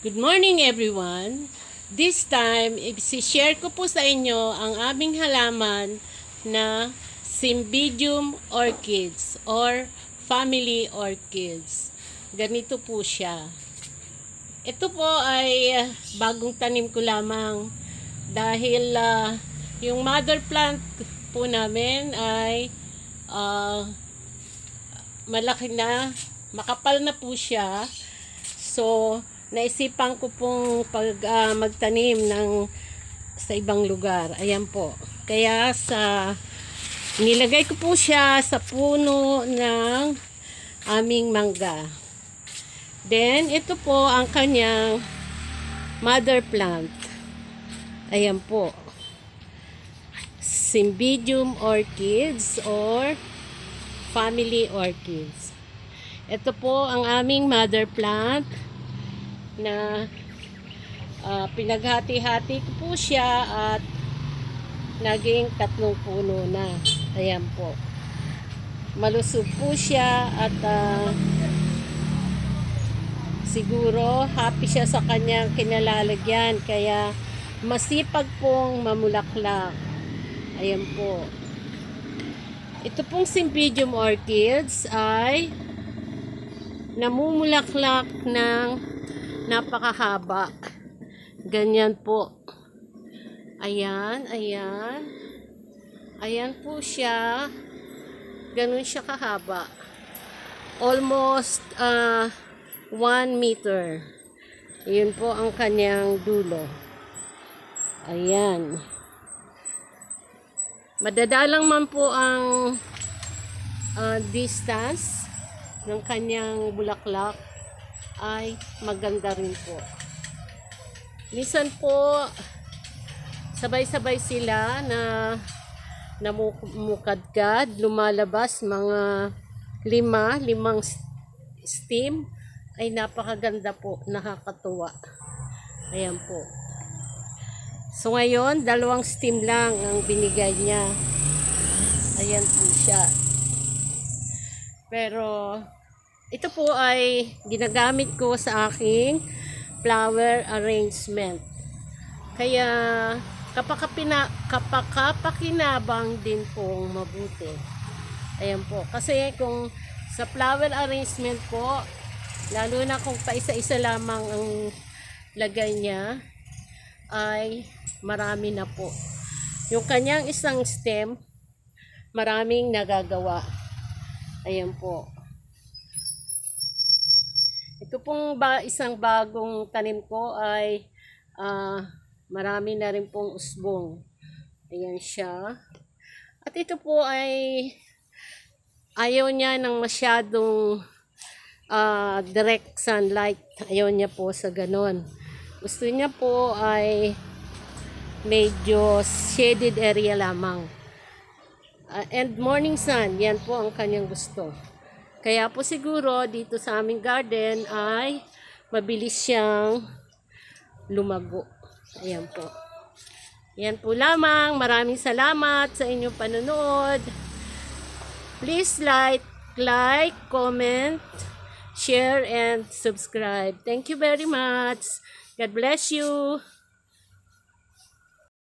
Good morning everyone. This time, i-share ko po sa inyo ang aming halaman na Cymbidium orchids or family orchids. Ganito po siya. Ito po ay bagong tanim ko lamang dahil yung mother plant po namin ay malaki na, makapal na po siya. So, naisipan ko pong magtanim sa ibang lugar. Ayan po. Kaya nilagay ko po siya sa puno ng aming mangga. Then, ito po ang kanyang mother plant. Ayan po. Cymbidium orchids or family orchids. Ito po ang aming mother plant na pinaghati-hati ko po siya at naging 3 puno na. Ayan po. Malusog po siya at siguro happy siya sa kanyang kinalalagyan kaya masipag pong mamulaklak. Ayan po. Ito pong Cymbidium orchids ay namumulaklak ng napakahaba. Ganyan po. Ayan, ayan. Ayan po siya. Ganun siya kahaba. Almost 1 meter. Yun po ang kanyang dulo. Ayan. Madadalang man po ang distance ng kanyang bulaklak ay maganda rin po. Minsan po sabay-sabay sila na namumukadkad, lumalabas mga 5 stem ay napakaganda po, nakakatuwa. Ayan po. So ngayon, 2 stem lang ang binigay niya. Ayan po siya. Pero ito po ay ginagamit ko sa aking flower arrangement. Kaya kapakapakinabang din pong mabuti. Ayan po. Kasi kung sa flower arrangement po, lalo na kung paisa-isa lamang ang lagay niya, ay marami na po. Yung kanyang isang stem, maraming nagagawa. Ayan po. Ito pong isang bagong tanim ko ay marami na rin pong usbong. Ayan siya. At ito po ay ayaw niya ng masyadong direct sunlight. Ayaw niya po sa ganon. Gusto niya po ay medyo shaded area lamang. And morning sun, yan po ang kanyang gusto. Kaya po siguro dito sa aming garden ay mabilis siyang lumago. Ayan po. Yan po lamang. Maraming salamat sa inyong panonood. Please like, comment, share, and subscribe. Thank you very much. God bless you.